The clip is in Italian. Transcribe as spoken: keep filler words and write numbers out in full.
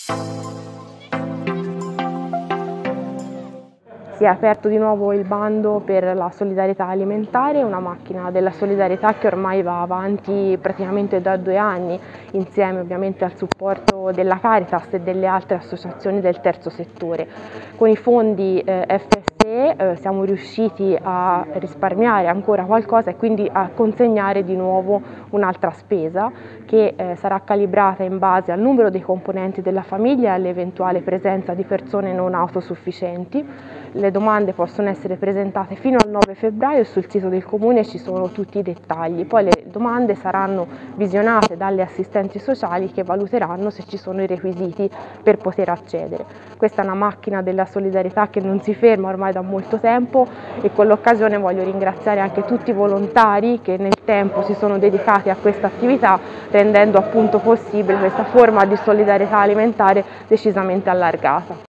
Si è aperto di nuovo il bando per la solidarietà alimentare, una macchina della solidarietà che ormai va avanti praticamente da due anni, insieme ovviamente al supporto della Caritas e delle altre associazioni del terzo settore. Con i fondi eh, F S E eh, siamo riusciti a risparmiare ancora qualcosa e quindi a consegnare di nuovo un'altra spesa che eh, sarà calibrata in base al numero dei componenti della famiglia e all'eventuale presenza di persone non autosufficienti. Le domande possono essere presentate fino al nove febbraio e sul sito del Comune ci sono tutti i dettagli. Poi le domande saranno visionate dalle assistenti sociali che valuteranno se ci sono i requisiti per poter accedere. Questa è una macchina della solidarietà che non si ferma ormai da molto tempo e con l'occasione voglio ringraziare anche tutti i volontari che nel tempo si sono dedicati a questa attività, rendendo appunto possibile questa forma di solidarietà alimentare decisamente allargata.